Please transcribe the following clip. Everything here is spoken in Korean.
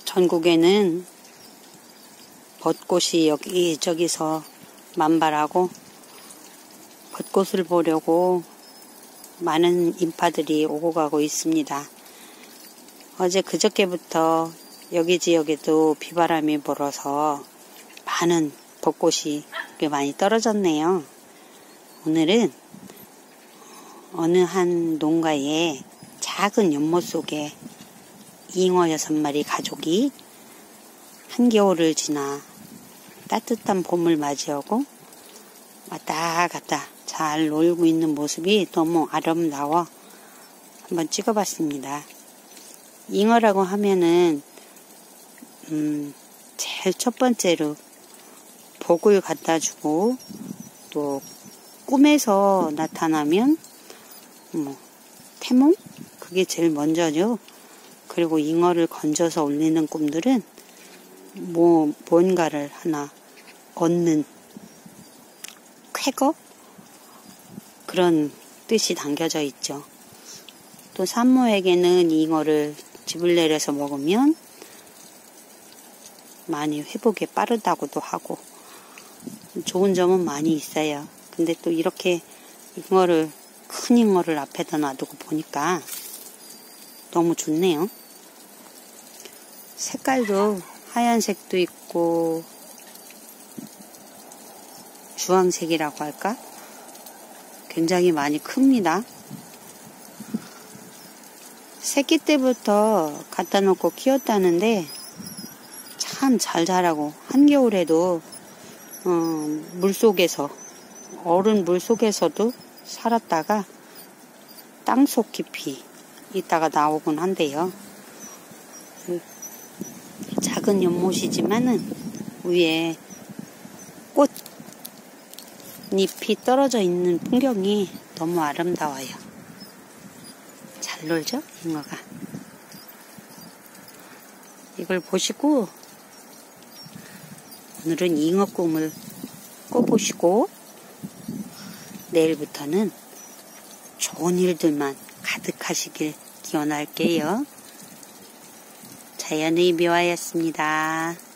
전국에는 벚꽃이 여기저기서 만발하고 벚꽃을 보려고 많은 인파들이 오고 가고 있습니다. 어제 그저께부터 여기 지역에도 비바람이 불어서 많은 벚꽃이 많이 떨어졌네요. 오늘은 어느 한 농가의 작은 연못 속에 잉어 6마리 가족이 한겨울을 지나 따뜻한 봄을 맞이하고 왔다 갔다 잘 놀고 있는 모습이 너무 아름다워 한번 찍어봤습니다. 잉어라고 하면은 제일 첫 번째로 복을 갖다 주고 또 꿈에서 나타나면 태몽? 그게 제일 먼저죠. 그리고 잉어를 건져서 올리는 꿈들은 뭔가를 하나 얻는 쾌거? 그런 뜻이 담겨져 있죠. 또 산모에게는 잉어를 즙을 내려서 먹으면 많이 회복이 빠르다고도 하고 좋은 점은 많이 있어요. 근데 또 이렇게 큰 잉어를 앞에다 놔두고 보니까 너무 좋네요. 색깔도 하얀색도 있고 주황색이라고 할까? 굉장히 많이 큽니다. 새끼 때부터 갖다 놓고 키웠다는데 참 잘 자라고 한겨울에도 물속에서 얼음 물속에서도 살았다가 땅속 깊이 있다가 나오곤 한대요. 작은 연못이지만은 위에 꽃잎이 떨어져 있는 풍경이 너무 아름다워요. 잘 놀죠, 잉어가. 이걸 보시고 오늘은 잉어 꿈을 꿔보시고 내일부터는 좋은 일들만 가득하시길 기원할게요. 자연의 묘화였습니다.